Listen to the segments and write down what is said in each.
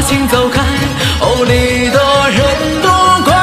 请走开，欧里的人多乖。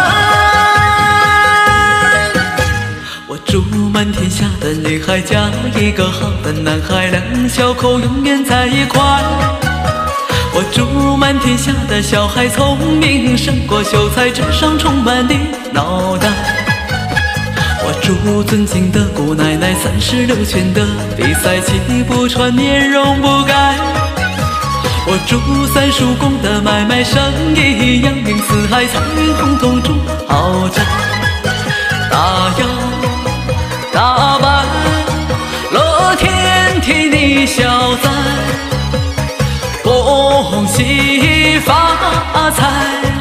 我祝满天下的女孩嫁一个好的男孩，两小口永远在一块。我祝满天下的小孩聪明胜过秀才，智商充满你脑袋。我祝尊敬的姑奶奶36圈的比赛气不喘，面容不改。我祝三叔公的买卖生意扬名四海，财运亨通住豪宅。大摇大摆，乐天替你消灾，恭喜发财。